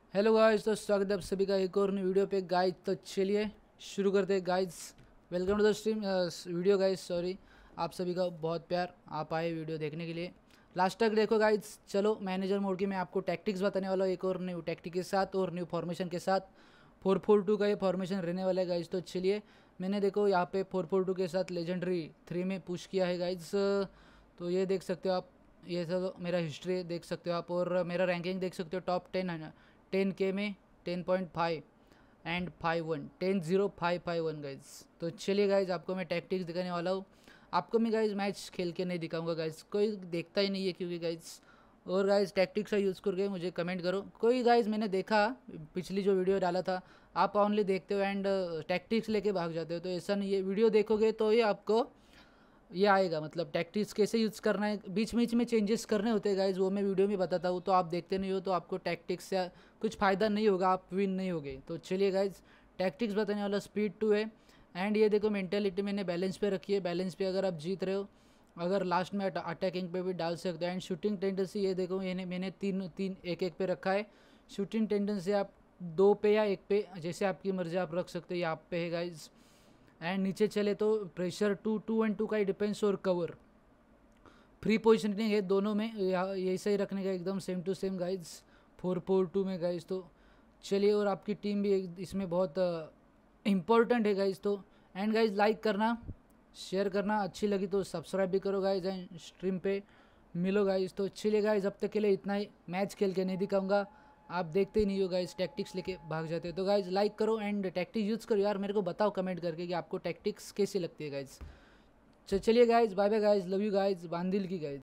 Hello guys, तो स्वागत है आप सभी का एक और नई वीडियो पे गाइस। तो चलिए शुरू करते हैं guys. Welcome to the stream video guys. Sorry, आप सभी का बहुत प्यार, आप आए वीडियो देखने के लिए। लास्ट तक देखो गाइस। चलो मैनेजर मोड की मैं आपको टैक्टिक्स बताने वाला हूँ, एक और न्यू टैक्टिक के साथ और न्यू फॉर्मेशन के साथ। 4-4-2 का ये फॉर्मेशन रहने वाला है गाइस। तो चलिए, मैंने देखो यहाँ पे 4-4-2 के साथ लेजेंडरी 3 में पुश किया है गाइस। तो ये देख सकते हो आप, ये सब मेरा हिस्ट्री देख सकते हो आप, और मेरा रैंकिंग देख सकते हो। टॉप 10 है ना, 10K में 10.5 एंड 5-1, 10-0-5-5-1 गाइज। तो चलिए गाइज, आपको मैं टैक्टिक्स दिखाने वाला हूँ। आपको मैं गाइज मैच खेल के नहीं दिखाऊंगा गाइज, कोई देखता ही नहीं है क्योंकि गाइज। और गाइज टैक्टिक्स का यूज़ करके मुझे कमेंट करो। कोई गाइज मैंने देखा पिछली जो वीडियो डाला था, आप ओनली देखते हो एंड टैक्टिक्स लेके भाग जाते हो। तो ऐसा नहीं है, वीडियो देखोगे तो ये आपको ये आएगा, मतलब टैक्टिक्स कैसे यूज़ करना है, बीच में चेंजेस करने होते हैं गाइज, वो मैं वीडियो में बताता हूँ। तो आप देखते नहीं हो तो आपको टैक्टिक्स से कुछ फ़ायदा नहीं होगा, आप विन नहीं होगे। तो चलिए गाइज, टैक्टिक्स बताने वाला स्पीड 2 है। एंड ये देखो, मेंटेलिटी मैंने बैलेंस पे रखी है। बैलेंस पे अगर आप जीत रहे हो, अगर लास्ट में अटैकिंग पे भी डाल सकते हो। एंड शूटिंग टेंडेंसी ये देखो, मैंने तीन तीन एक एक पे रखा है। शूटिंग टेंडेंसी आप 2 पे या 1 पे, जैसे आपकी मर्जी आप रख सकते हो। ये आप पे है गाइज। एंड नीचे चले तो प्रेशर 2-2 का ही डिपेंड्स, और कवर फ्री पोजिशनिंग है दोनों में, यही सही रखने का एकदम सेम टू सेम गाइज। 4-4-2 में गाइज। तो चलिए, और आपकी टीम भी इसमें बहुत इम्पोर्टेंट है गाइज। तो एंड गाइज, लाइक करना, शेयर करना, अच्छी लगी तो सब्सक्राइब भी करो गाइज। एंड स्ट्रीम पे मिलो गाइज। तो चलिए गाइज, अब तक के लिए इतना ही। मैच खेल के नहीं दिखाऊंगा, आप देखते ही नहीं हो गाइज, टैक्टिक्स लेके भाग जाते हो। तो गाइज लाइक करो एंड टैक्टिक्स यूज़ करो यार, मेरे को बताओ कमेंट करके कि आपको टैक्टिक्स कैसी लगती है गाइज। चलिए guys, bye bye guys, love you guys, बांदिल की गाइज।